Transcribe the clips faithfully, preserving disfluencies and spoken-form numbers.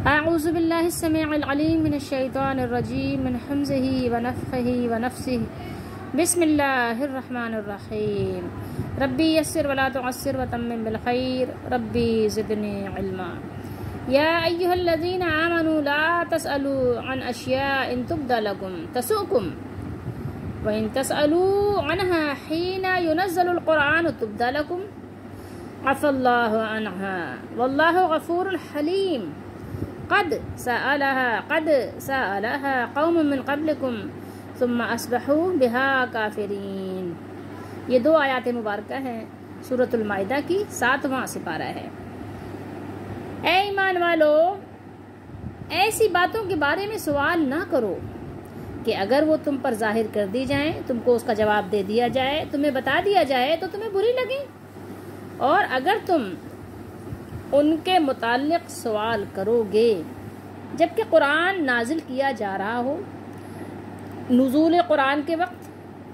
اعوذ باللہ السمیع العلیم من الشیطان الرجیم من حمزہ ونفخہ ونفسہ بسم اللہ الرحمن الرحیم ربی یسر ولا تعسر وتمم بالخیر ربی زدنی علما یا ایہا الذین آمنوا لا تسألوا عن اشیاء تبد لکم تسؤکم وإن تسألوا عنها حين ينزل القرآن تبد لكم عفى الله عنها والله غفور حليم قد سألها قد سألها قوم من قبلكم ثم أصبحوا بها كافرين. یہ دو آیات مبارکہ ہیں سورۃ المائدہ کی ساتواں سپارہ ہے. اے ایمان والو، ایسی باتوں کے بارے میں سوال نہ کرو کہ اگر وہ تم پر ظاہر کر دی جائیں، تم کو اس کا جواب دے دیا جائے، تمہیں بتا دیا جائے تو تمہیں بری لگیں، اور اگر تم ان کے متعلق سوال کرو گے جبکہ قرآن نازل کیا جا رہا ہو، نزول قرآن کے وقت،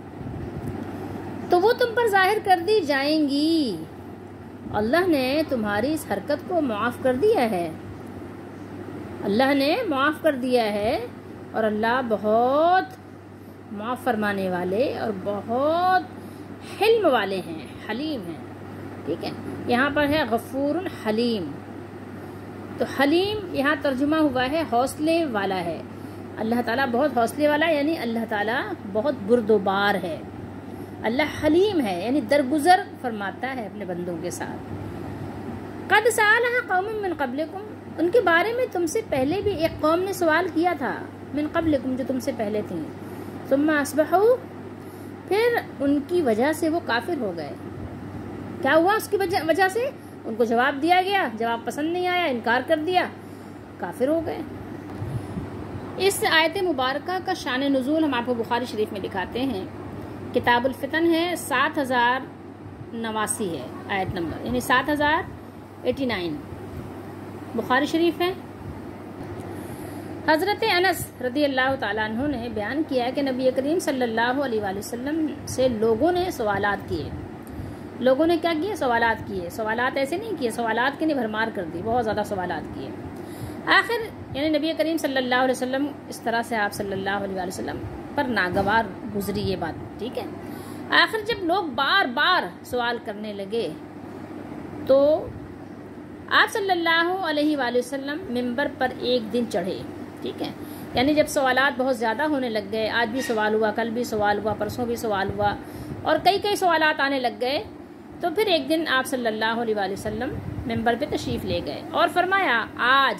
تو وہ تم پر ظاہر کر دی جائیں گی. اللہ نے تمہاری اس حرکت کو معاف کر دیا ہے، اللہ نے معاف کر دیا ہے، اور اللہ بہت معاف فرمانے والے اور بہت حلم والے ہیں، حلیم ہیں. ٹھیک ہے، یہاں پر ہے غفور حلیم، تو حلیم یہاں ترجمہ ہوا ہے حوصلے والا ہے. اللہ تعالیٰ بہت حوصلے والا ہے، یعنی اللہ تعالیٰ بہت بردبار ہے. اللہ حلیم ہے، یعنی درگزر فرماتا ہے اپنے بندوں کے ساتھ. قد سألها قوم من قبلکم، ان کے بارے میں تم سے پہلے بھی ایک قوم نے سوال کیا تھا، من قبلکم، جو تم سے پہلے تھیں. ثم اصبحوا، پھر ان کی وجہ سے وہ کافر ہو گئے. کیا ہوا اس کی وجہ سے؟ ان کو جواب دیا گیا، جواب پسند نہیں آیا، انکار کر دیا، کافر ہو گئے. اس آیت مبارکہ کا شان نزول ہم آپ کو بخاری شریف میں دکھاتے ہیں. کتاب الفتن ہے، سات ہزار نواسی ہے آیت نمبر، یعنی سات ہزار ایٹی نائن بخاری شریف ہے. حضرت انس رضی اللہ تعالیٰ عنہ نے بیان کیا کہ نبی کریم صلی اللہ علیہ وآلہ وسلم سے لوگوں نے سوالات کیے. لوگوں نے کیا کیے؟ سوالات کیے. سوالات ایسے نہیں کیے، سوالات کے لیے بھرمار کر دی، بہت زیادہ سوالات کیے. آخر یعنی نبی کریم صلی اللہ علیہ وسلم، اس طرح سے آپ صلی اللہ علیہ وآلہ وسلم پر ناگوار گزری یہ بات. ٹھیک ہے، آخر جب لوگ بار بار سوال کرنے لگے تو آپ صلی اللہ علیہ وآلہ وسلم ممبر پر ایک دن چڑھے. ٹھیک ہے، یعنی جب سوالات بہت زیادہ ہونے لگ گئے، آج بھی سوال ہوا، کل بھی سوال ہوا، پرسوں بھی سوال ہوا، اور کئی کئی سوالات آنے لگ گئے، تو پھر ایک دن آپ صلی اللہ علیہ وآلہ وسلم ممبر پہ تشریف لے گئے اور فرمایا آج.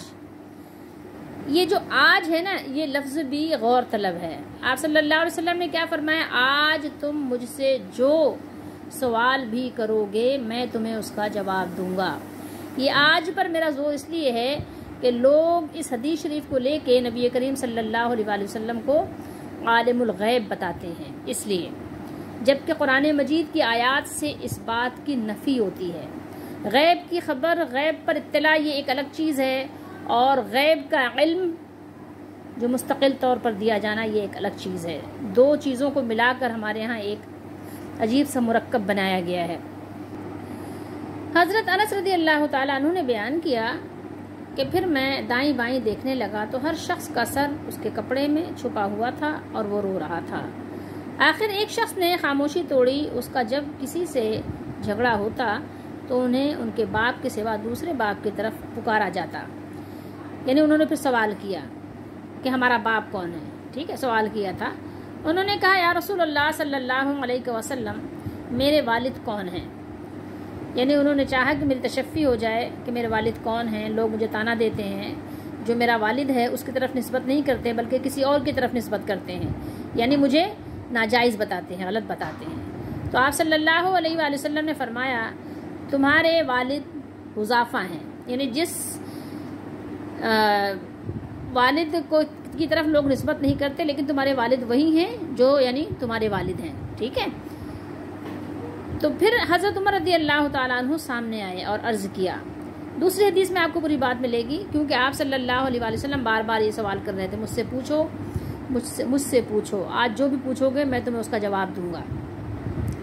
یہ جو آج ہے نا، یہ لفظ بھی غور طلب ہے. آپ صلی اللہ علیہ وسلم نے کیا فرمایا؟ آج تم مجھ سے جو سوال بھی کرو گے میں تمہیں اس کا جواب دوں گا. یہ آج پر میرا زور اس لیے ہے کہ لوگ اس حدیث شریف کو لے کے نبی کریم صلی اللہ علیہ وآلہ وسلم کو عالم الغیب بتاتے ہیں، اس لیے، جبکہ قرآن مجید کی آیات سے اس بات کی نفی ہوتی ہے. غیب کی خبر، غیب پر اطلاع، یہ ایک الگ چیز ہے، اور غیب کا علم جو مستقل طور پر دیا جانا یہ ایک الگ چیز ہے. دو چیزوں کو ملا کر ہمارے ہاں ایک عجیب سا مرکب بنایا گیا ہے. حضرت انس رضی اللہ تعالیٰ عنہ نے بیان کیا کہ پھر میں دائیں بائیں دیکھنے لگا تو ہر شخص کا سر اس کے کپڑے میں چھپا ہوا تھا اور وہ رو رہا تھا. آخر ایک شخص نے خاموشی توڑی. اس کا جب کسی سے جھگڑا ہوتا تو انہیں ان کے باپ کے سوا دوسرے باپ کی طرف پکارا جاتا. یعنی انہوں نے پھر سوال کیا کہ ہمارا باپ کون ہے. ٹھیک ہے، سوال کیا تھا. انہوں نے کہا یا رسول اللہ صلی اللہ علیہ وسلم، میرے والد کون ہیں؟ یعنی انہوں نے چاہا کہ میری تشفی ہو جائے کہ میرے والد کون ہیں. لوگ مجھے تانا دیتے ہیں، جو میرا والد ہے اس کی طرف نسبت نہیں کرتے بلکہ کسی اور کی طرف نسبت کرتے ہیں، یعنی مجھے ناجائز بتاتے ہیں، غلط بتاتے ہیں. تو آپ صلی اللہ علیہ وآلہ وسلم نے فرمایا تمہارے والد حذافہ ہیں، یعنی جس والد کو کی طرف لوگ نسبت نہیں کرتے لیکن تمہارے والد وہی ہیں جو یعنی تمہارے والد ہیں. ٹھیک ہے، تو پھر حضرت عمر رضی اللہ تعالیٰ عنہ سامنے آئے اور عرض کیا. دوسری حدیث میں آپ کو پوری بات ملے گی، کیونکہ آپ صلی اللہ علیہ وآلہ وسلم بار بار یہ سوال کر رہے تھے، مجھ سے پوچھو، مجھ سے مجھ سے پوچھو، آج جو بھی پوچھو گے میں تمہیں اس کا جواب دوں گا.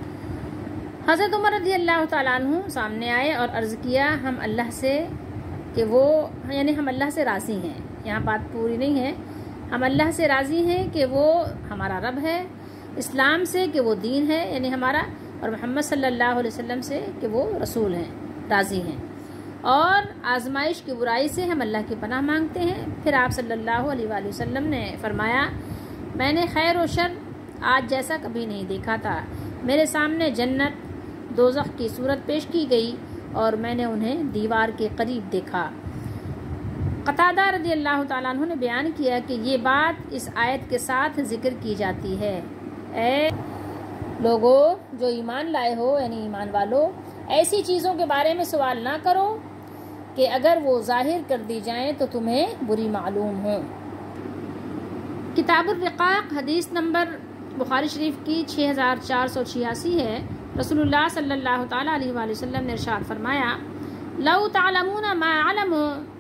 حضرت عمر رضی اللہ تعالیٰ عنہ سامنے آئے اور عرض کیا ہم اللہ سے کہ وہ یعنی ہم اللہ سے راضی ہیں، یہاں بات پوری نہیں ہے، ہم اللہ سے راضی ہیں کہ وہ ہمارا رب ہے، اسلام سے کہ وہ دین ہے یعنی ہمارا، اور محمد صلی اللہ علیہ وسلم سے کہ وہ رسول ہیں، راضی ہیں، اور آزمائش کی برائی سے ہم اللہ کی پناہ مانگتے ہیں۔ پھر آپ صلی اللہ علیہ وآلہ وسلم نے فرمایا، میں نے خیر و شر آج جیسا کبھی نہیں دیکھا تھا، میرے سامنے جنت دوزخ کی صورت پیش کی گئی اور میں نے انہیں دیوار کے قریب دیکھا۔ قتادہ رضی اللہ تعالیٰ عنہ نے بیان کیا کہ یہ بات اس آیت کے ساتھ ذکر کی جاتی ہے، اے لوگو جو ایمان لائے ہو یعنی ایمان والو، ایسی چیزوں کے بارے میں سوال نہ کرو کہ اگر وہ ظاہر کر دی جائیں تو تمہیں بری معلوم ہوں۔ کتاب الرقاق حدیث نمبر بخاری شریف کی چھ ہزار چار سو چھیاسی ہے۔ رسول اللہ صلی اللہ تعالیٰ علیہ وآلہ وسلم نے ارشاد فرمایا، لو تعلمون ما علم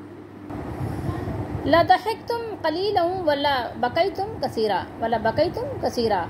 لضحکتم قلیلا ولا بکیتم کثیرا ولا بکیتم کثیرا،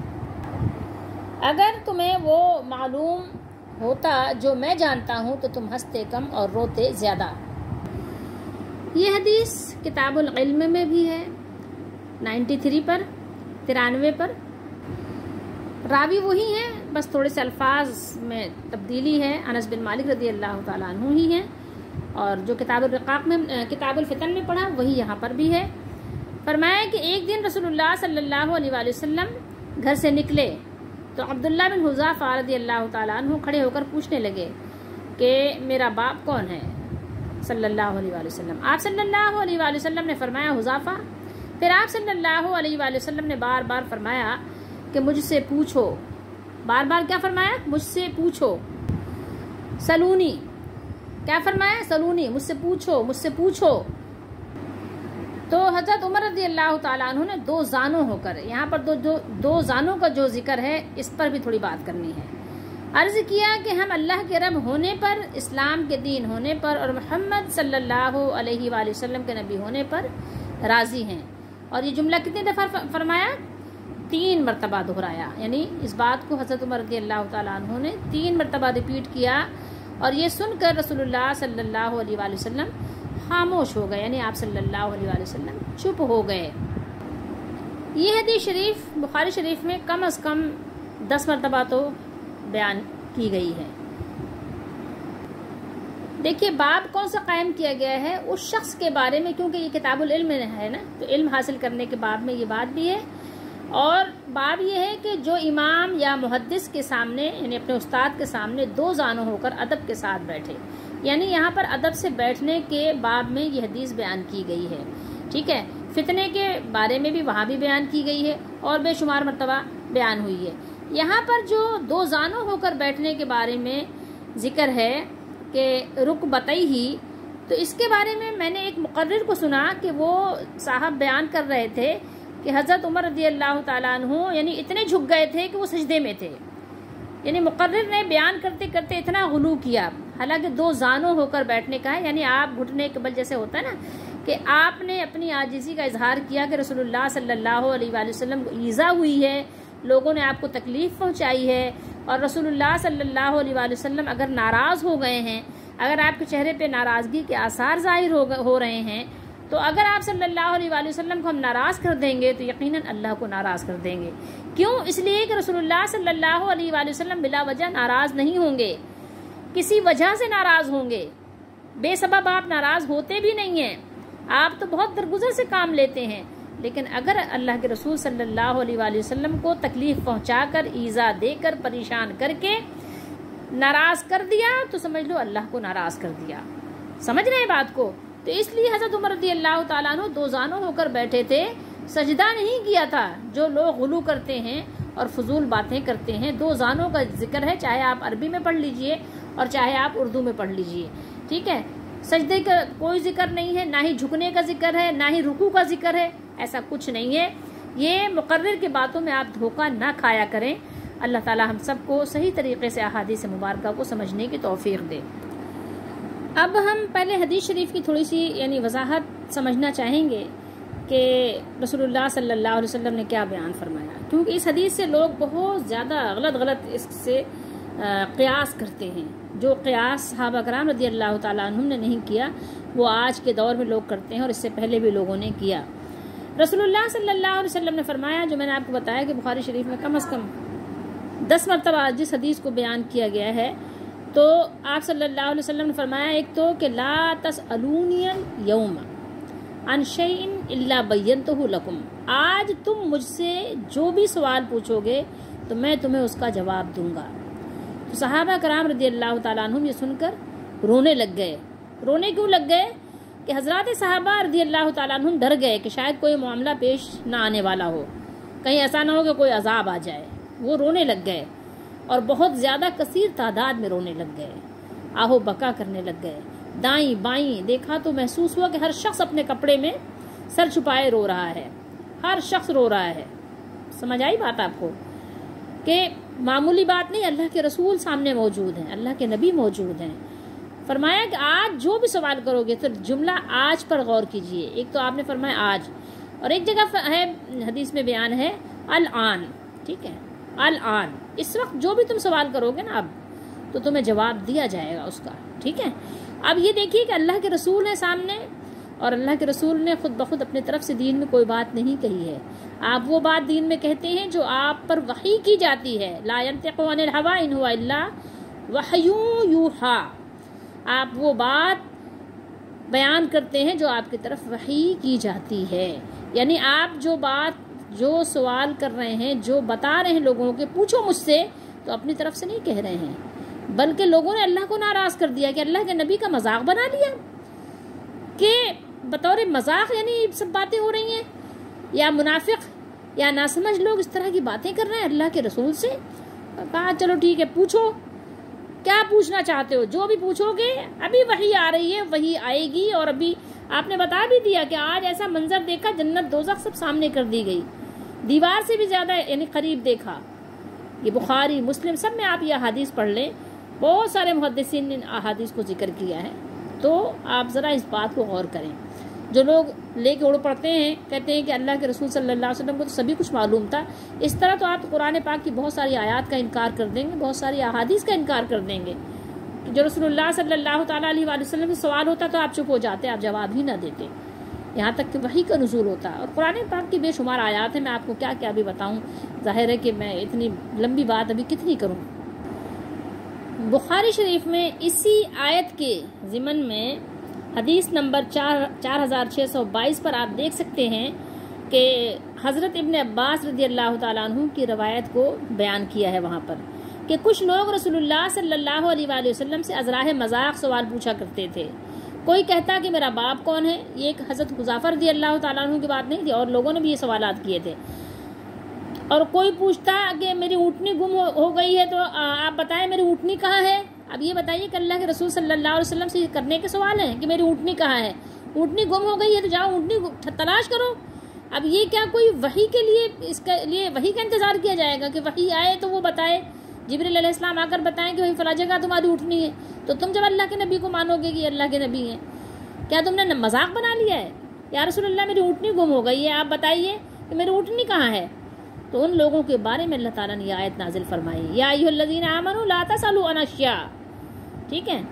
اگر تمہیں وہ معلوم ہوتا جو میں جانتا ہوں تو تم ہنستے کم اور روتے زیادہ۔ یہ حدیث کتاب العلم میں بھی ہے، نائنٹی تھری پر، ترانوے پر، راوی وہی ہیں، بس تھوڑے سے الفاظ میں تبدیلی ہے، انس بن مالک رضی اللہ تعالیٰ عنہ ہی ہیں، اور جو کتاب الرقاق میں کتاب الفتن میں پڑھا وہی یہاں پر بھی ہے۔ فرمایا کہ ایک دن رسول اللہ صلی اللہ علیہ وآلہ وسلم گھر سے نکلے تو عبداللہ بن حذافہ رضی اللہ تعالیٰ عنہ کھڑے ہو کر پوچھنے لگے کہ میرا باپ کون ہے صلی اللہ علیہ وآلہ وسلم۔ آپ صلی اللہ علیہ وآلہ وسلم نے فرمایا حذافہ۔ پھر آپ صلی اللہ علیہ وآلہ وسلم نے بار بار فرمایا کہ مجھ سے پوچھو، بار بار کیا فرمایا؟ مجھ سے پوچھو، سلونی، کیا فرمایا؟ سلونی، مجھ سے پوچھو، مجھ سے پوچھو۔ تو حضرت عمر رضی اللہ تعالیٰ عنہ نے دو زانوں ہو کر، یہاں پر دو دو, دو زانوں کا جو ذکر ہے اس پر بھی تھوڑی بات کرنی ہے۔ عرض کیا کہ ہم اللہ کے رب ہونے پر، اسلام کے دین ہونے پر اور محمد صلی اللہ علیہ وآلہ وسلم کے نبی ہونے پر راضی ہیں۔ اور یہ جملہ کتنی دفعہ فرمایا؟ تین مرتبہ دہرایا، یعنی اس بات کو حضرت عمر رضی اللہ تعالیٰ عنہ نے تین مرتبہ ریپیٹ کیا، اور یہ سن کر رسول اللہ صلی اللہ علیہ وآلہ وسلم خاموش ہو گئے، یعنی آپ صلی اللہ علیہ وآلہ وسلم چپ ہو گئے۔ یہ حدیث شریف بخاری شریف میں کم از کم دس مرتبہ تو بیان کی گئی ہے۔ دیکھیے باب کون سا قائم کیا گیا ہے؟ اس شخص کے بارے میں، کیونکہ یہ کتاب العلم ہے نا، تو علم حاصل کرنے کے باب میں یہ بات بھی ہے، اور باب یہ ہے کہ جو امام یا محدث کے سامنے یعنی اپنے استاد کے سامنے دو زانوں ہو کر ادب کے ساتھ بیٹھے، یعنی یہاں پر ادب سے بیٹھنے کے باب میں یہ حدیث بیان کی گئی ہے، ٹھیک ہے۔ فتنے کے بارے میں بھی وہاں بھی بیان کی گئی ہے اور بے شمار مرتبہ بیان ہوئی ہے۔ یہاں پر جو دو زانوں ہو کر بیٹھنے کے بارے میں ذکر ہے کہ رکبتئی ہی، تو اس کے بارے میں میں نے ایک مقرر کو سنا کہ وہ صاحب بیان کر رہے تھے کہ حضرت عمر رضی اللہ تعالیٰ عنہ یعنی اتنے جھک گئے تھے کہ وہ سجدے میں تھے، یعنی مقرر نے بیان کرتے کرتے اتنا غلو کیا، حالانکہ دو زانوں ہو کر بیٹھنے کا ہے، یعنی آپ گھٹنے کے بل جیسے ہوتا ہے نا کہ آپ نے اپنی عاجزی کا اظہار کیا کہ رسول اللہ صلی اللہ علیہ وآلہ وسلم کو ایذا ہوئی ہے، لوگوں نے آپ کو تکلیف پہنچائی ہے، اور رسول اللہ صلی اللہ علیہ وآلہ وسلم اگر ناراض ہو گئے ہیں، اگر آپ کے چہرے پہ ناراضگی کے آثار ظاہر ہو رہے ہیں، تو اگر آپ صلی اللہ علیہ وآلہ وسلم کو ہم ناراض کر دیں گے تو یقیناً اللہ کو ناراض کر دیں گے۔ کیوں؟ اس لیے کہ رسول اللہ صلی اللہ علیہ وآلہ وسلم بلا وجہ ناراض نہیں ہوں گے، کسی وجہ سے ناراض ہوں گے، بے سبب آپ ناراض ہوتے بھی نہیں ہیں، آپ تو بہت درگزر سے کام لیتے ہیں، لیکن اگر اللہ کے رسول صلی اللہ علیہ وآلہ وسلم کو تکلیف پہنچا کر، ایذا دے کر، پریشان کر کے ناراض کر دیا تو سمجھ لو اللہ کو ناراض کر دیا۔ سمجھ رہے ہیں بات کو؟ تو اس لیے حضرت عمر رضی اللہ تعالیٰ عنہ دو زانوں ہو کر بیٹھے تھے، سجدہ نہیں کیا تھا۔ جو لوگ غلو کرتے ہیں اور فضول باتیں کرتے ہیں، دو زانوں کا ذکر ہے، چاہے آپ عربی میں پڑھ لیجئے اور چاہے آپ اردو میں پڑھ لیجئے، ٹھیک ہے۔ سجدے کا کوئی ذکر نہیں ہے، نہ ہی جھکنے کا ذکر ہے، نہ ہی رکوع کا ذکر ہے، ایسا کچھ نہیں ہے۔ یہ مقرر کی باتوں میں آپ دھوکہ نہ کھایا کریں۔ اللہ تعالی ہم سب کو صحیح طریقے سے احادیث مبارکہ کو سمجھنے کی توفیق دے۔ اب ہم پہلے حدیث شریف کی تھوڑی سی یعنی وضاحت سمجھنا چاہیں گے کہ رسول اللہ صلی اللہ علیہ وسلم نے کیا بیان فرمایا، کیونکہ اس حدیث سے لوگ بہت زیادہ غلط غلط اس سے قیاس کرتے ہیں، جو قیاس صحابہ کرام رضی اللہ تعالیٰ عنہم نے نہیں کیا، وہ آج کے دور میں لوگ کرتے ہیں اور اس سے پہلے بھی لوگوں نے کیا۔ رسول اللہ صلی اللہ علیہ وسلم نے فرمایا، جو میں نے آپ کو بتایا کہ بخاری شریف میں کم از کم دس مرتبہ جس حدیث کو بیان کیا گیا ہے، تو آپ صلی اللہ علیہ وسلم نے فرمایا ایک تو کہ لا تسألونی اليوم عن شیء الا بینتہ لکم، آج تم مجھ سے جو بھی سوال پوچھو گے تو میں تمہیں اس کا جواب دوں گا۔ تو صحابہ کرام رضی اللہ تعالیٰ عنہم یہ سن کر رونے لگ گئے۔ رونے کیوں لگ گئے؟ کہ حضرات صحابہ رضی اللہ تعالیٰ عنہم ڈر گئے کہ شاید کوئی معاملہ پیش نہ آنے والا ہو، کہیں ایسا نہ ہو کہ کوئی عذاب آ جائے۔ وہ رونے لگ گئے اور بہت زیادہ کثیر تعداد میں رونے لگ گئے، آہو بکا کرنے لگ گئے، دائیں بائیں دیکھا تو محسوس ہوا کہ ہر شخص اپنے کپڑے میں سر چھپائے رو رہا ہے، ہر شخص رو رہا ہے۔ سمجھ آئی بات آپ کو کہ معمولی بات نہیں، اللہ کے رسول سامنے موجود ہیں، اللہ کے نبی موجود ہیں۔ فرمایا کہ آج جو بھی سوال کرو گے، تو جملہ آج پر غور کیجئے۔ ایک تو آپ نے فرمایا آج، اور ایک جگہ ہے حدیث میں بیان ہے الآن، ٹھیک ہے، الآن، اس وقت جو بھی تم سوال کرو گے نا اب، تو تمہیں جواب دیا جائے گا اس کا، ٹھیک ہے۔ اب یہ دیکھیے کہ اللہ کے رسول ہیں سامنے، اور اللہ کے رسول نے خود بخود اپنے طرف سے دین میں کوئی بات نہیں کہی ہے۔ آپ وہ بات دین میں کہتے ہیں جو آپ پر وحی کی جاتی ہے، لا ينطق عن الهوى ان هو الا وحی یوحی، آپ وہ بات بیان کرتے ہیں جو آپ کی طرف وحی کی جاتی ہے۔ یعنی آپ جو بات، جو سوال کر رہے ہیں، جو بتا رہے ہیں لوگوں کے پوچھو مجھ سے، تو اپنی طرف سے نہیں کہہ رہے ہیں، بلکہ لوگوں نے اللہ کو ناراض کر دیا کہ اللہ کے نبی کا مذاق بنا لیا، کہ بطور مذاق یعنی سب باتیں ہو رہی ہیں، یا منافق یا ناسمجھ لوگ اس طرح کی باتیں کر رہے ہیں اللہ کے رسول سے۔ کہا چلو ٹھیک ہے، پوچھو کیا پوچھنا چاہتے ہو، جو بھی پوچھو گے، ابھی وحی آ رہی ہے، وحی آئے گی، اور ابھی آپ نے بتا بھی دیا کہ آج ایسا منظر دیکھا، جنت دوزخ سب سامنے کر دی گئی، دیوار سے بھی زیادہ یعنی قریب دیکھا۔ یہ بخاری مسلم سب میں آپ یہ احادیث پڑھ لیں، بہت سارے محدثین نے احادیث کو ذکر کیا ہے، تو آپ ذرا اس بات کو غور کریں۔ جو لوگ لے کے اڑ پڑتے ہیں، کہتے ہیں کہ اللہ کے رسول صلی اللہ علیہ وسلم کو تو سبھی کچھ معلوم تھا، اس طرح تو آپ قرآن پاک کی بہت ساری آیات کا انکار کر دیں گے، بہت ساری احادیث کا انکار کر دیں گے۔ جو رسول اللہ صلی اللہ تعالیٰ علیہ وآلہ وسلم سے سوال ہوتا تو آپ چپ ہو جاتے، آپ جواب ہی نہ دیتے، یہاں تک کہ وحی کا نزول ہوتا۔ اور قرآن پاک کی بے شمار آیات ہیں، میں آپ کو کیا کیا بھی بتاؤں، ظاہر ہے کہ میں اتنی لمبی بات ابھی کتنی کروں۔ بخاری شریف میں اسی آیت کے ضمن میں حدیث نمبر چار چار ہزار چھ سو بائیس پر آپ دیکھ سکتے ہیں کہ حضرت ابن عباس رضی اللہ تعالیٰ عنہ کی روایت کو بیان کیا ہے وہاں پر، کہ کچھ لوگ رسول اللہ صلی اللہ علیہ وآلہ وسلم سے ازراہ مذاق سوال پوچھا کرتے تھے۔ کوئی کہتا کہ میرا باپ کون ہے، یہ ایک حضرت حذیفہ رضی اللہ تعالیٰ عنہ کی بات نہیں تھی، اور لوگوں نے بھی یہ سوالات کیے تھے۔ اور کوئی پوچھتا کہ میری اونٹنی گم ہو گئی ہے، تو آپ بتائیں میری اونٹنی کہاں ہے۔ اب یہ بتائیے کہ اللہ کے رسول صلی اللہ علیہ وسلم سے کرنے کے سوال ہیں کہ میری اونٹنی کہاں ہے، اونٹنی گم ہو گئی ہے تو جاؤ اونٹنی تلاش کرو۔ اب یہ کیا کوئی وحی کے لیے، اس کے لیے وحی کا انتظار کیا جائے گا کہ وحی آئے تو وہ بتائے، جبریل علیہ السلام آ کر بتائیں کہ وہی فلاں جگہ تمہاری اونٹنی ہے، تو تم جب اللہ کے نبی کو مانو گے کہ یہ اللہ کے نبی ہیں، کیا تم نے مذاق بنا لیا ہے؟ یا رسول اللہ میری اونٹنی گم ہو گئی ہے، آپ بتائیے کہ میری اونٹنی کہاں ہے۔ تو ان لوگوں کے بارے میں اللہ تعالیٰ نے یہ آیت نازل فرمائی، یا ایھا الذین آمنوا لا تسألوا عن اشیاء، ٹھیک ہے،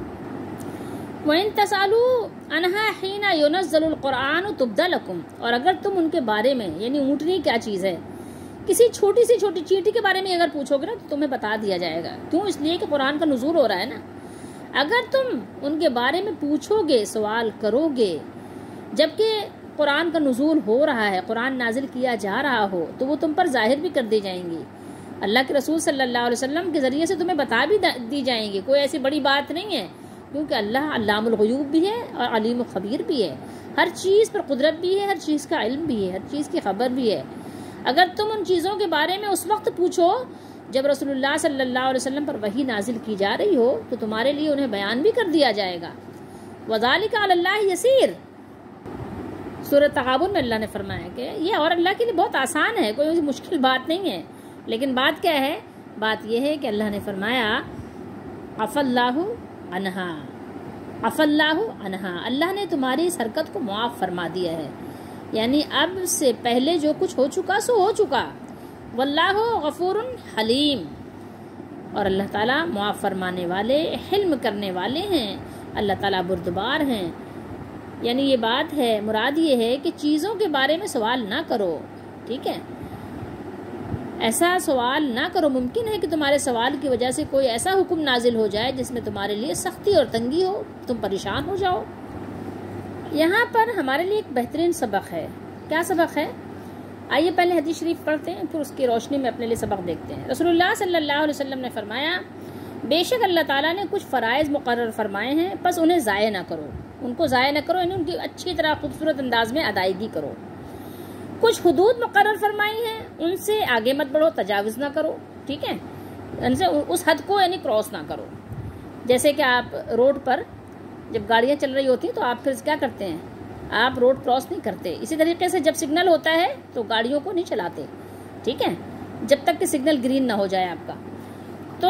وَإِن تَسْأَلُوا عَنْهَا حِينَ يُنَزَّلُ الْقُرْآنُ تُبْدَ لَكُمْ، اور اگر تم ان کے بارے میں، یعنی اونٹنی کیا چیز ہے، کسی چھوٹی سی چھوٹی چیٹی کے بارے میں اگر پوچھو گے نا تو تمہیں بتا دیا جائے گا۔ کیوں؟ اس لیے کہ قرآن کا نزول ہو رہا ہے نا۔ اگر تم ان کے بارے میں پوچھو گے، سوال کرو گے، جبکہ قرآن کا نزول ہو رہا ہے، قرآن نازل کیا جا رہا ہو، تو وہ تم پر ظاہر بھی کر دی جائیں گی، اللہ کے رسول صلی اللہ علیہ وسلم کے ذریعے سے تمہیں بتا بھی دی جائیں گی۔ کوئی ایسی بڑی بات نہیں ہے، کیونکہ اللہ علام الغیوب بھی ہے اور علیم خبیر بھی ہے، ہر چیز پر قدرت بھی ہے، ہر چیز کا علم بھی ہے، ہر چیز کی خبر بھی ہے۔ اگر تم ان چیزوں کے بارے میں اس وقت پوچھو جب رسول اللہ صلی اللہ علیہ وسلم پر وحی نازل کی جا رہی ہو، تو تمہارے لیے انہیں بیان بھی کر دیا جائے گا۔ وَذَلِكَ عَلَى اللَّهِ يَسِيرٌ، سورۃ تغابن میں اللہ نے فرمایا کہ یہ اور اللہ کے لیے بہت آسان ہے، کوئی مشکل بات نہیں ہے۔ لیکن بات کیا ہے؟ بات یہ ہے کہ اللہ نے فرمایا عفا اللہ عنہا، عفا اللہ عنہا، اللہ نے تمہاری اس حرکت کو معاف فرما دیا ہے، یعنی اب سے پہلے جو کچھ ہو چکا سو ہو چکا۔ واللہ غفور حلیم، اور اللہ تعالیٰ معاف فرمانے والے، حلم کرنے والے ہیں، اللہ تعالیٰ بردبار ہیں، یعنی یہ بات ہے، مراد یہ ہے کہ چیزوں کے بارے میں سوال نہ کرو، ٹھیک ہے، ایسا سوال نہ کرو۔ ممکن ہے کہ تمہارے سوال کی وجہ سے کوئی ایسا حکم نازل ہو جائے جس میں تمہارے لیے سختی اور تنگی ہو، تم پریشان ہو جاؤ۔ یہاں پر ہمارے لیے ایک بہترین سبق ہے۔ کیا سبق ہے؟ آئیے پہلے حدیث شریف پڑھتے ہیں، پھر اس کی روشنی میں اپنے لیے سبق دیکھتے ہیں۔ رسول اللہ صلی اللہ علیہ وسلم نے فرمایا، بے شک اللہ تعالیٰ نے کچھ فرائض مقرر فرمائے ہیں، بس انہیں ضائع نہ کرو، ان کو ضائع نہ کرو، یعنی ان کی اچھی طرح خوبصورت انداز میں ادائیگی کرو۔ کچھ حدود مقرر فرمائی ہیں، ان سے آگے مت بڑھو، تجاوز نہ کرو، ٹھیک ہے، ان سے اس حد کو یعنی کراس نہ کرو۔ جیسے کہ آپ روڈ پر جب گاڑیاں چل رہی ہوتی ہیں تو آپ پھر کیا کرتے ہیں، آپ روڈ کراس نہیں کرتے۔ اسی طریقے سے جب سگنل ہوتا ہے تو گاڑیوں کو نہیں چلاتے، ٹھیک ہے، جب تک کہ سگنل گرین نہ ہو جائے آپ کا۔ تو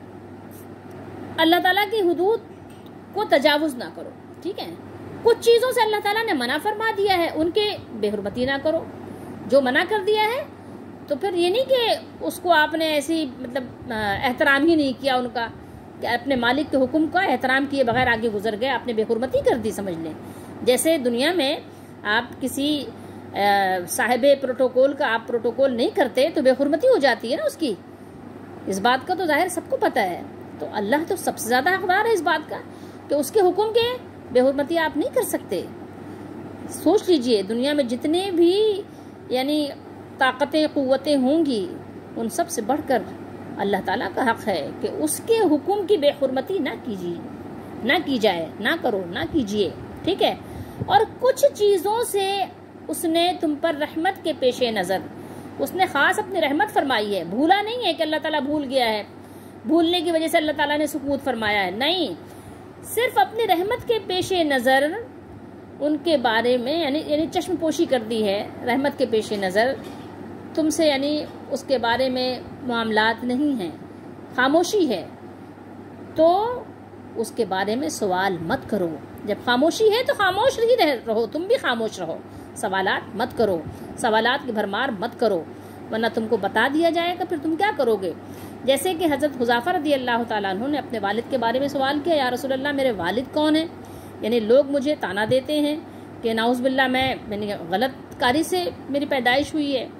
اللہ تعالیٰ کی حدود کو تجاوز نہ کرو، ٹھیک ہے۔ کچھ چیزوں سے اللہ تعالیٰ نے منع فرما دیا ہے، ان کے بے حرمتی نہ کرو۔ جو منع کر دیا ہے تو پھر یہ نہیں کہ اس کو آپ نے ایسی مطلب احترام ہی نہیں کیا ان کا، کہ اپنے مالک کے حکم کا احترام کیے بغیر آگے گزر گئے، آپ نے بے حرمتی کر دی، سمجھ لیں۔ جیسے دنیا میں آپ کسی صاحب پروٹوکول کا آپ پروٹوکول نہیں کرتے تو بے حرمتی ہو جاتی ہے نا اس کی، اس بات کا تو ظاہر سب کو پتہ ہے۔ تو اللہ تو سب سے زیادہ حقدار ہے اس بات کا کہ اس کے حکم کے بے حرمتی آپ نہیں کر سکتے۔ سوچ لیجئے دنیا میں جتنے بھی یعنی طاقتیں قوتیں ہوں گی، ان سب سے بڑھ کر اللہ تعالیٰ کا حق ہے کہ اس کے حکم کی بے حرمتی نہ کیجیے، نہ کی جائے، نہ کرو، نہ کیجیے، ٹھیک ہے۔ اور کچھ چیزوں سے اس نے تم پر رحمت کے پیش نظر اس نے خاص اپنی رحمت فرمائی ہے، بھولا نہیں ہے کہ اللہ تعالیٰ بھول گیا ہے، بھولنے کی وجہ سے اللہ تعالیٰ نے سکوت فرمایا ہے، نہیں، صرف اپنی رحمت کے پیش نظر ان کے بارے میں یعنی یعنی چشم پوشی کر دی ہے، رحمت کے پیش نظر تم سے یعنی اس کے بارے میں معاملات نہیں ہیں، خاموشی ہے، تو اس کے بارے میں سوال مت کرو۔ جب خاموشی ہے تو خاموش ہی رہو، تم بھی خاموش رہو، سوالات مت کرو، سوالات کی بھرمار مت کرو، ورنہ تم کو بتا دیا جائے گا پھر تم کیا کرو گے۔ جیسے کہ حضرت حذیفہ رضی اللہ تعالیٰ عنہ نے اپنے والد کے بارے میں سوال کیا، یا رسول اللہ میرے والد کون ہیں؟ یعنی لوگ مجھے تانا دیتے ہیں کہ نعوذ باللہ میں یعنی غلط کاری سے میری پیدائش ہوئی ہے۔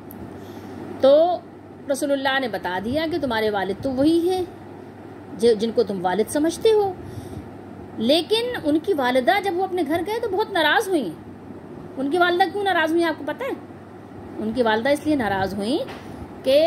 تو رسول اللہ نے بتا دیا کہ تمہارے والد تو وہی ہیں جن کو تم والد سمجھتے ہو۔ لیکن ان کی والدہ جب وہ اپنے گھر گئے تو بہت ناراض ہوئیں۔ ان کی والدہ کیوں ناراض ہوئیں آپ کو پتہ ہے؟ ان کی والدہ اس لیے ناراض ہوئیں کہ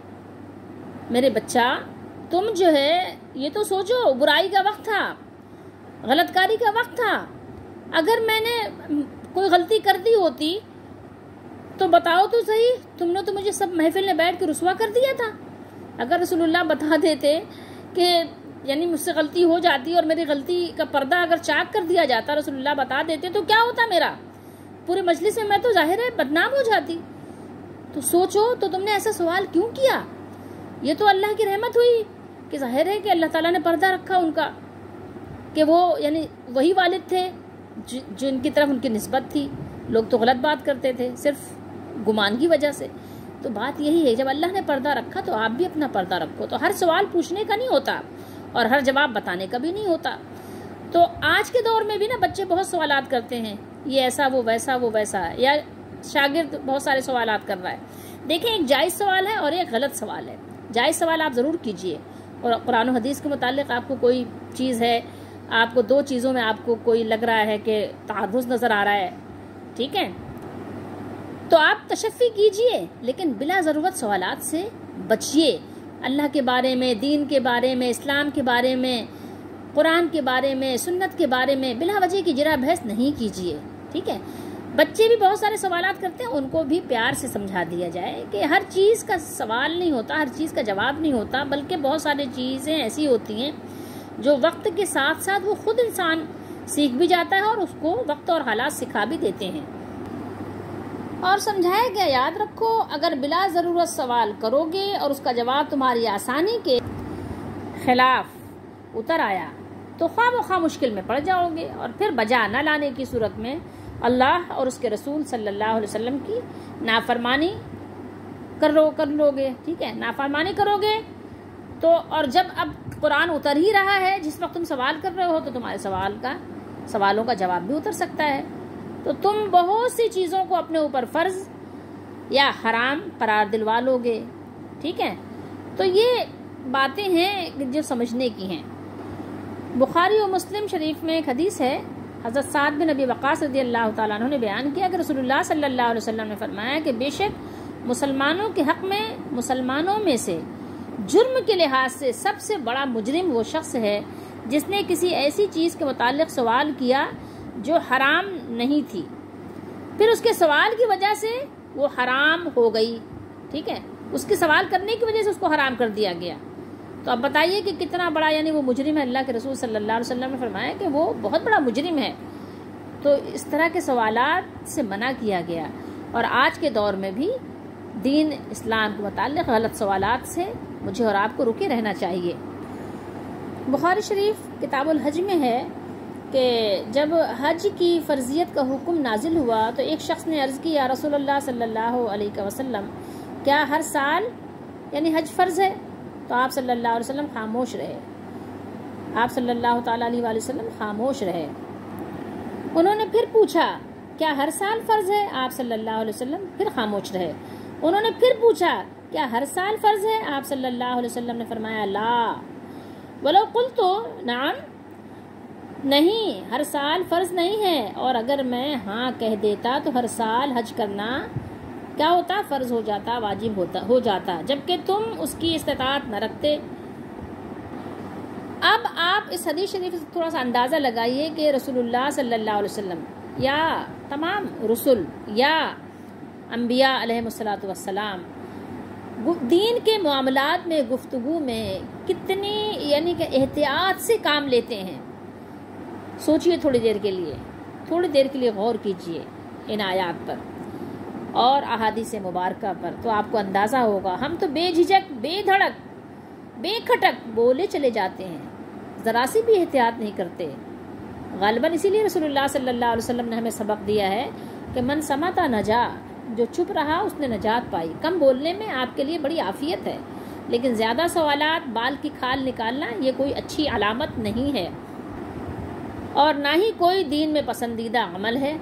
میرے بچہ تم جو ہے یہ تو سوچو برائی کا وقت تھا، غلط کاری کا وقت تھا، اگر میں نے کوئی غلطی کر دی ہوتی تو بتاؤ تو صحیح، تم نے تو مجھے سب محفل میں بیٹھ کے رسوا کر دیا تھا۔ اگر رسول اللہ بتا دیتے کہ یعنی مجھ سے غلطی ہو جاتی اور میری غلطی کا پردہ اگر چاک کر دیا جاتا، رسول اللہ بتا دیتے تو کیا ہوتا میرا، پورے مجلس میں میں تو ظاہر ہے بدنام ہو جاتی۔ تو سوچو تو تم نے ایسا سوال کیوں کیا؟ یہ تو اللہ کی رحمت ہوئی کہ ظاہر ہے کہ اللہ تعالیٰ نے پردہ رکھا ان کا، کہ وہ یعنی وہی والد تھے جن کی طرف ان کی نسبت تھی۔ لوگ تو غلط بات کرتے تھے صرف گمان کی وجہ سے۔ تو بات یہی ہے، جب اللہ نے پردہ رکھا تو آپ بھی اپنا پردہ رکھو۔ تو ہر سوال پوچھنے کا نہیں ہوتا اور ہر جواب بتانے کا بھی نہیں ہوتا۔ تو آج کے دور میں بھی نا بچے بہت سوالات کرتے ہیں، یہ ایسا وہ ویسا وہ ویسا، یا شاگرد بہت سارے سوالات کر رہا ہے۔ دیکھیں ایک جائز سوال ہے اور ایک غلط سوال ہے۔ جائز سوال آپ ضرور کیجئے، اور قرآن و حدیث کے متعلق آپ کو کوئی چیز ہے، آپ کو دو چیزوں میں آپ کو کوئی لگ رہا ہے کہ تعارض نظر آ رہا ہے، ٹھیک ہے، تو آپ تشفی کیجئے، لیکن بلا ضرورت سوالات سے بچیے۔ اللہ کے بارے میں، دین کے بارے میں، اسلام کے بارے میں، قرآن کے بارے میں، سنت کے بارے میں بلا وجہ کی جرا بحث نہیں کیجئے، ٹھیک ہے۔ بچے بھی بہت سارے سوالات کرتے ہیں، ان کو بھی پیار سے سمجھا دیا جائے کہ ہر چیز کا سوال نہیں ہوتا، ہر چیز کا جواب نہیں ہوتا، بلکہ بہت ساری چیزیں ایسی ہوتی ہیں جو وقت کے ساتھ ساتھ وہ خود انسان سیکھ بھی جاتا ہے اور اس کو وقت اور حالات سکھا بھی دیتے ہیں۔ اور سمجھایا گیا، یاد رکھو اگر بلا ضرورت سوال کرو گے اور اس کا جواب تمہاری آسانی کے خلاف اتر آیا تو خواہ بخواہ مشکل میں پڑ جاؤ گے، اور پھر بجا نہ لانے کی صورت میں اللہ اور اس کے رسول صلی اللہ علیہ وسلم کی نافرمانی کرو کر لو گے، ٹھیک ہے، نافرمانی کرو گے تو، اور جب اب قرآن اتر ہی رہا ہے جس وقت تم سوال کر رہے ہو تو تمہارے سوال کا سوالوں کا جواب بھی اتر سکتا ہے. تو تم بہت سی چیزوں کو اپنے اوپر فرض یا حرام قرار دلوا لو گے. ٹھیک ہے، تو یہ باتیں ہیں جو سمجھنے کی ہیں. بخاری و مسلم شریف میں ایک حدیث ہے، حضرت سعد بن ابی وقاص رضی اللہ تعالیٰ عنہ نے بیان کیا کہ رسول اللہ صلی اللہ علیہ وسلم نے فرمایا کہ بے شک مسلمانوں کے حق میں مسلمانوں میں سے جرم کے لحاظ سے سب سے بڑا مجرم وہ شخص ہے جس نے کسی ایسی چیز کے متعلق سوال کیا جو حرام نہیں تھی، پھر اس کے سوال کی وجہ سے وہ حرام ہو گئی. ٹھیک ہے، اس کے سوال کرنے کی وجہ سے اس کو حرام کر دیا گیا. تو اب بتائیے کہ کتنا بڑا یعنی وہ مجرم ہے. اللہ کے رسول صلی اللہ علیہ وسلم نے فرمایا کہ وہ بہت بڑا مجرم ہے. تو اس طرح کے سوالات سے منع کیا گیا. اور آج کے دور میں بھی دین اسلام کے متعلق غلط سوالات سے مجھے اور آپ کو رکے رہنا چاہیے. بخاری شریف کتاب الحج میں ہے کہ جب حج کی فرضیت کا حکم نازل ہوا تو ایک شخص نے عرض کی یا رسول اللہ صلی اللہ علیہ وسلم کیا ہر سال یعنی حج فرض ہے؟ تو آپ صلی اللہ علیہ وسلم خاموش رہے. آپ صلی اللہ تعالیٰ علیہ وآلہ وسلم خاموش رہے. انہوں نے پھر پوچھا کیا ہر سال فرض ہے؟ آپ صلی اللہ علیہ وسلم پھر خاموش رہے. انہوں نے پھر پوچھا کیا ہر سال فرض ہے؟ آپ صلی اللہ علیہ وسلم نے فرمایا لا ولو قلت نعم، نہیں ہر سال فرض نہیں ہے، اور اگر میں ہاں کہہ دیتا تو ہر سال حج کرنا کیا ہوتا؟ فرض ہو جاتا، واجب ہوتا ہو جاتا، جبکہ تم اس کی استطاعت نہ رکھتے. اب آپ اس حدیث شریف سے تھوڑا سا اندازہ لگائیے کہ رسول اللہ صلی اللہ علیہ وسلم یا تمام رسل یا انبیاء علیہ الصلوۃ والسلام دین کے معاملات میں گفتگو میں کتنی یعنی کہ احتیاط سے کام لیتے ہیں. سوچئے تھوڑی دیر کے لیے تھوڑی دیر کے لیے غور کیجئے ان آیات پر اور احادیث مبارکہ پر، تو آپ کو اندازہ ہوگا. ہم تو بے جھجک بے دھڑک بے کھٹک بولے چلے جاتے ہیں، ذرا سی بھی احتیاط نہیں کرتے. غالباً اسی لیے رسول اللہ صلی اللہ علیہ وسلم نے ہمیں سبق دیا ہے کہ من سمتا نجا، جو چپ رہا اس نے نجات پائی. کم بولنے میں آپ کے لیے بڑی عافیت ہے، لیکن زیادہ سوالات بال کی کھال نکالنا یہ کوئی اچھی علامت نہیں ہے اور نہ ہی کوئی دین میں پسندیدہ عمل ہے.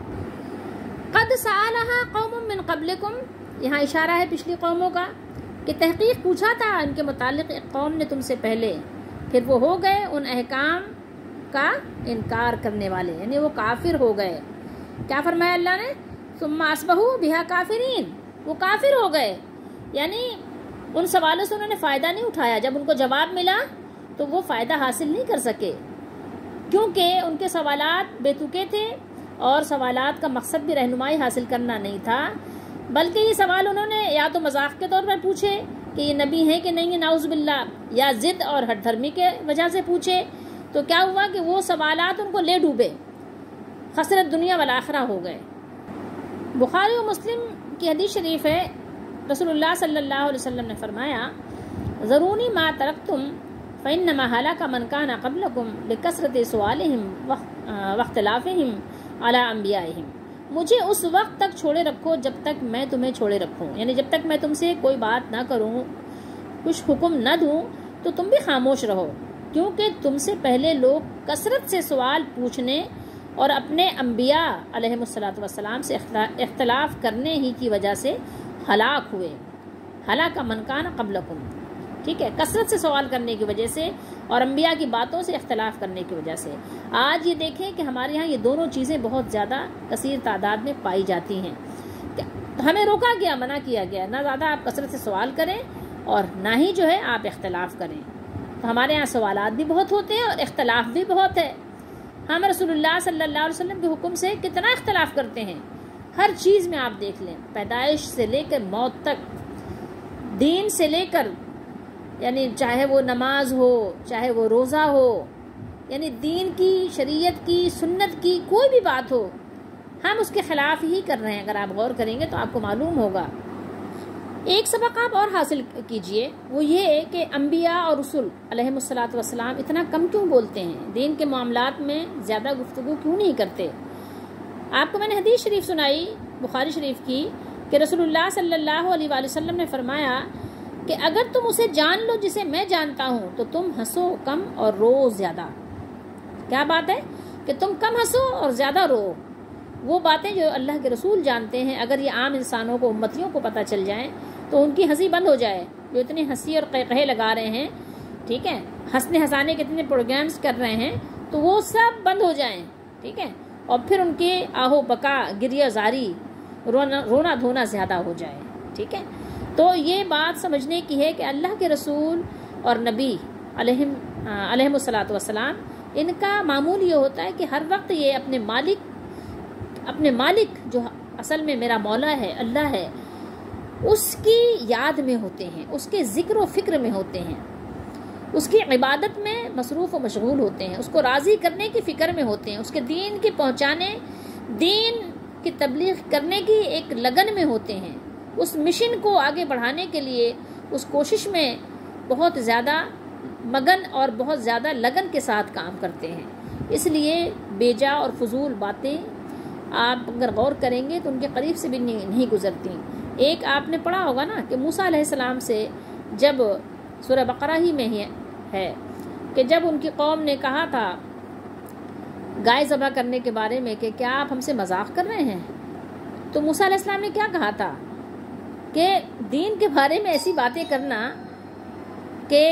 قد سألها قوم من قبلکم، یہاں اشارہ ہے پچھلی قوموں کا کہ تحقیق پوچھا تھا ان کے متعلق ایک قوم نے تم سے پہلے، پھر وہ ہو گئے ان احکام کا انکار کرنے والے، یعنی وہ کافر ہو گئے. کیا فرمایا اللہ نے؟ ثم اصبحوا بها کافرین، وہ کافر ہو گئے، یعنی ان سوالوں سے انہوں نے فائدہ نہیں اٹھایا. جب ان کو جواب ملا تو وہ فائدہ حاصل نہیں کر سکے کیونکہ ان کے سوالات بے تکے تھے اور سوالات کا مقصد بھی رہنمائی حاصل کرنا نہیں تھا، بلکہ یہ سوال انہوں نے یا تو مذاق کے طور پر پوچھے کہ یہ نبی ہے کہ نہیں ہے نعوذ باللہ، یا ضد اور ہٹ دھرمی کے وجہ سے پوچھے. تو کیا ہوا کہ وہ سوالات ان کو لے ڈوبے، خسرت دنیا والآخرہ ہو گئے. بخاری و مسلم کی حدیث شریف ہے، رسول اللہ صلی اللہ علیہ وسلم نے فرمایا ذرونی ما ترکتم فإنما هلك من كان قبلكم لكثرة سؤالهم واختلافهم على انبیائهم. مجھے اس وقت تک چھوڑے رکھو جب تک میں تمہیں چھوڑے رکھوں، یعنی جب تک میں تم سے کوئی بات نہ کروں، کچھ حکم نہ دوں تو تم بھی خاموش رہو، کیونکہ تم سے پہلے لوگ کثرت سے سوال پوچھنے اور اپنے انبیاء علیہ الصلوۃ والسلام سے اختلاف کرنے ہی کی وجہ سے ہلاک ہوئے. ہلاک من کان قبلکم، ٹھیک ہے، کثرت سے سوال کرنے کی وجہ سے اور انبیاء کی باتوں سے اختلاف کرنے کی وجہ سے. آج یہ دیکھیں کہ ہمارے ہاں یہ دونوں چیزیں بہت زیادہ کثیر تعداد میں پائی جاتی ہیں. ہمیں روکا گیا، منع کیا گیا نہ زیادہ آپ کثرت سے سوال کریں اور نہ ہی جو ہے آپ اختلاف کریں. تو ہمارے ہاں سوالات بھی بہت ہوتے ہیں اور اختلاف بھی بہت ہے. ہم رسول اللہ صلی اللہ علیہ وسلم کے حکم سے کتنا اختلاف کرتے ہیں. ہر چیز میں آپ دیکھ لیں، پیدائش سے لے کر موت تک، دین سے لے کر یعنی چاہے وہ نماز ہو چاہے وہ روزہ ہو، یعنی دین کی، شریعت کی، سنت کی کوئی بھی بات ہو، ہم اس کے خلاف ہی کر رہے ہیں. اگر آپ غور کریں گے تو آپ کو معلوم ہوگا. ایک سبق آپ اور حاصل کیجئے، وہ یہ ہے کہ انبیاء اور رسول علیہ الصلوۃ والسلام اتنا کم کیوں بولتے ہیں، دین کے معاملات میں زیادہ گفتگو کیوں نہیں کرتے. آپ کو میں نے حدیث شریف سنائی بخاری شریف کی کہ رسول اللہ صلی اللہ علیہ وآلہ وسلم نے فرمایا کہ اگر تم اسے جان لو جسے میں جانتا ہوں تو تم ہنسو کم اور رو زیادہ. کیا بات ہے؟ کہ تم کم ہنسو اور زیادہ رو. وہ باتیں جو اللہ کے رسول جانتے ہیں اگر یہ عام انسانوں کو امتیوں کو پتہ چل جائیں تو ان کی ہنسی بند ہو جائے. جو اتنی ہنسی اور قہقہے لگا رہے ہیں, ٹھیک ہے, ہنسنے ہنسانے کے اتنے پروگرامز کر رہے ہیں, تو وہ سب بند ہو جائیں. ٹھیک ہے, اور پھر ان کے آہو بکا گریہ زاری رونا رونا دھونا زیادہ ہو جائے. ٹھیک ہے, تو یہ بات سمجھنے کی ہے کہ اللہ کے رسول اور نبی علیہم علیہم الصلاۃ والسلام, ان کا معمول یہ ہوتا ہے کہ ہر وقت یہ اپنے مالک اپنے مالک جو اصل میں میرا مولا ہے, اللہ ہے, اس کی یاد میں ہوتے ہیں, اس کے ذکر و فکر میں ہوتے ہیں, اس کی عبادت میں مصروف و مشغول ہوتے ہیں, اس کو راضی کرنے کی فکر میں ہوتے ہیں, اس کے دین کی پہنچانے دین کی تبلیغ کرنے کی ایک لگن میں ہوتے ہیں, اس مشن کو آگے بڑھانے کے لیے اس کوشش میں بہت زیادہ مگن اور بہت زیادہ لگن کے ساتھ کام کرتے ہیں. اس لیے بیجا اور فضول باتیں آپ اگر غور کریں گے تو ان کے قریب سے بھی نہیں گزرتی. ایک آپ نے پڑھا ہوگا نا کہ موسیٰ علیہ السلام سے جب سورہ بقرہ ہی میں ہی ہے کہ جب ان کی قوم نے کہا تھا گائے ذبح کرنے کے بارے میں کہ کیا آپ ہم سے مذاق کر رہے ہیں, تو موسیٰ علیہ السلام نے کیا کہا تھا کہ دین کے بارے میں ایسی باتیں کرنا کہ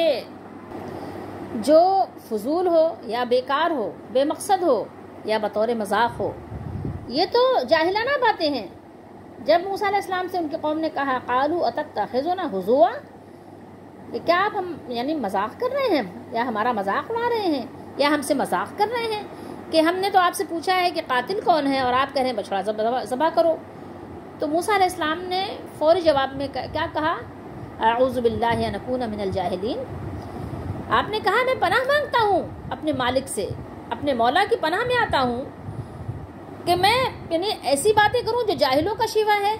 جو فضول ہو یا بیکار ہو, بے مقصد ہو یا بطور مذاق ہو, یہ تو جاہلانہ باتیں ہیں. جب موسیٰ علیہ السلام سے ان کی قوم نے کہا قالوا اتتخذنا ہزوا, کہ کیا آپ ہم یعنی مذاق کر رہے ہیں یا ہمارا مذاق اڑا رہے ہیں یا ہم سے مذاق کر رہے ہیں کہ ہم نے تو آپ سے پوچھا ہے کہ قاتل کون ہے اور آپ کہہ رہے ہیں بچڑا ذبح کرو. تو موسیٰ علیہ السلام نے فوری جواب میں کیا کہا, اعوذ باللہ ان اکون من الجاہلین. آپ نے کہا میں پناہ مانگتا ہوں اپنے مالک سے, اپنے مولا کی پناہ میں آتا ہوں کہ میں یعنی ایسی باتیں کروں جو جاہلوں کا شیوا ہے.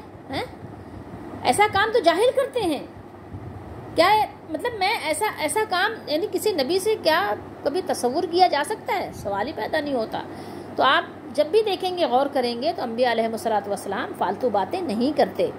ایسا کام تو جاہل کرتے ہیں. کیا مطلب میں ایسا ایسا کام یعنی کسی نبی سے کیا کبھی تصور کیا جا سکتا ہے؟ سوال ہی پیدا نہیں ہوتا. تو آپ جب بھی دیکھیں گے غور کریں گے تو انبیاء علیہ الصلوۃ والسلام فالتو باتیں نہیں کرتے.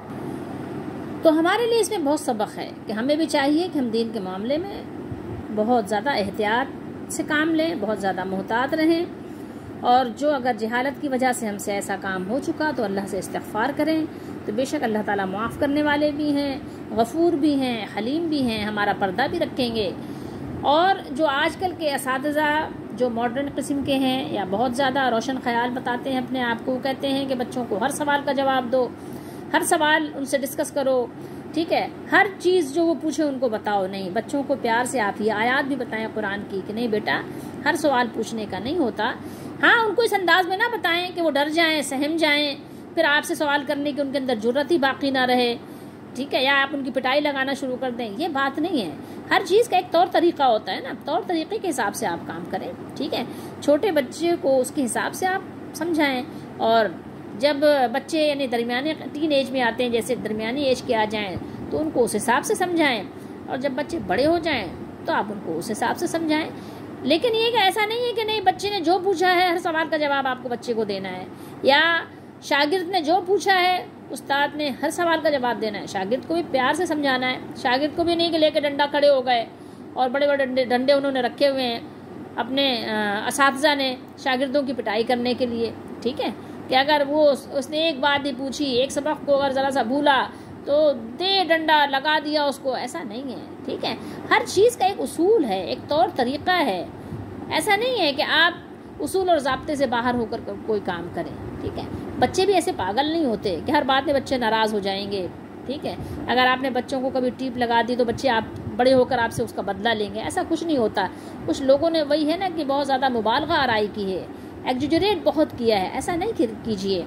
تو ہمارے لیے اس میں بہت سبق ہے کہ ہمیں بھی چاہیے کہ ہم دین کے معاملے میں بہت زیادہ احتیاط سے کام لیں, بہت زیادہ محتاط رہیں, اور جو اگر جہالت کی وجہ سے ہم سے ایسا کام ہو چکا تو اللہ سے استغفار کریں. تو بے شک اللہ تعالیٰ معاف کرنے والے بھی ہیں, غفور بھی ہیں, حلیم بھی ہیں, ہمارا پردہ بھی رکھیں گے. اور جو آج کل کے اساتذہ جو ماڈرن قسم کے ہیں یا بہت زیادہ روشن خیال بتاتے ہیں اپنے آپ کو, کہتے ہیں کہ بچوں کو ہر سوال کا جواب دو, ہر سوال ان سے ڈسکس کرو, ٹھیک ہے, ہر چیز جو وہ پوچھے ان کو بتاؤ. نہیں, بچوں کو پیار سے آپ یہ آیات بھی بتائیں قرآن کی کہ نہیں بیٹا ہر سوال پوچھنے کا نہیں ہوتا. ہاں, ان کو اس انداز میں نہ بتائیں کہ وہ ڈر جائیں, سہم جائیں, پھر آپ سے سوال کرنے کی ان کے اندر جرت ہی باقی نہ رہے, ٹھیک ہے, یا آپ ان کی پٹائی لگانا شروع کر دیں. یہ بات نہیں ہے. ہر چیز کا ایک طور طریقہ ہوتا ہے نا, طور طریقے کے حساب سے آپ کام کریں. ٹھیک ہے, چھوٹے بچے کو اس کے حساب سے آپ سمجھائیں, اور جب بچے یعنی درمیانی ٹین ایج میں آتے ہیں, جیسے درمیانی ایج کے آ جائیں تو ان کو اس حساب سے سمجھائیں, اور جب بچے بڑے ہو جائیں تو آپ ان کو اس حساب سے سمجھائیں. لیکن یہ کہ ایسا نہیں ہے کہ نہیں بچے نے جو پوچھا ہے ہر سوال کا جواب آپ کو بچے کو دینا ہے, یا شاگرد نے جو پوچھا ہے استاد نے ہر سوال کا جواب دینا ہے. شاگرد کو بھی پیار سے سمجھانا ہے. شاگرد کو بھی نہیں کہ لے کے ڈنڈا کھڑے ہو گئے اور بڑے بڑے ڈنڈے ڈنڈے انہوں نے رکھے ہوئے ہیں اپنے اساتذہ نے شاگردوں کی پٹائی کرنے کے لیے. ٹھیک ہے, کہ اگر وہ اس نے ایک بات نہیں پوچھی, ایک سبق کو اگر ذرا سا بھولا تو دے ڈنڈا لگا دیا اس کو. ایسا نہیں ہے. ٹھیک ہے, ہر چیز کا ایک اصول ہے, ایک طور طریقہ ہے. ایسا نہیں ہے کہ آپ اصول اور ضابطے سے باہر ہو کر کوئی کام کریں. ٹھیک ہے, بچے بھی ایسے پاگل نہیں ہوتے کہ ہر بات میں بچے ناراض ہو جائیں گے. ٹھیک ہے, اگر آپ نے بچوں کو کبھی ٹیپ لگا دی تو بچے آپ بڑے ہو کر آپ سے اس کا بدلہ لیں گے. ایسا کچھ نہیں ہوتا. کچھ لوگوں نے وہی ہے نا کہ بہت زیادہ مبالغہ آرائی کی ہے, ایگزیجریٹ بہت کیا ہے. ایسا نہیں کیجیے,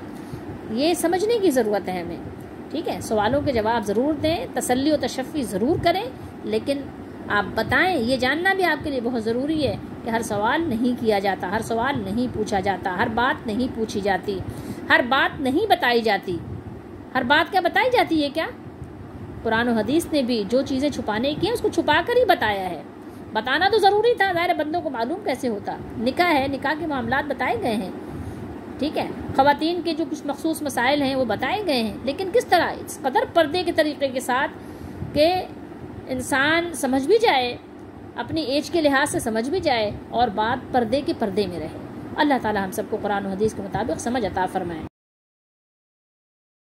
یہ سمجھنے کی ضرورت ہے ہمیں. ٹھیک ہے, سوالوں کے جواب ضرور دیں, تسلی و تشفی ضرور کریں, لیکن آپ بتائیں. یہ جاننا بھی آپ کے لیے بہت ضروری ہے کہ ہر سوال نہیں کیا جاتا, ہر سوال نہیں پوچھا جاتا, ہر بات نہیں پوچھی جاتی, ہر بات نہیں بتائی جاتی. ہر بات کیا بتائی جاتی ہے کیا؟ قرآن و حدیث نے بھی جو چیزیں چھپانے کی ہیں اس کو چھپا کر ہی بتایا ہے. بتانا تو ضروری تھا, ظاہر بندوں کو معلوم کیسے ہوتا. نکاح ہے, نکاح کے معاملات بتائے گئے ہیں. ٹھیک ہے, خواتین کے جو کچھ مخصوص مسائل ہیں وہ بتائے گئے ہیں, لیکن کس طرح, اس قدر پردے کے طریقے کے ساتھ کہ انسان سمجھ بھی جائے, اپنی ایج کے لحاظ سے سمجھ بھی جائے, اور بات پردے کے پردے میں رہے. اللہ تعالی ہم سب کو قرآن و حدیث کے مطابق سمجھ عطا فرمائے۔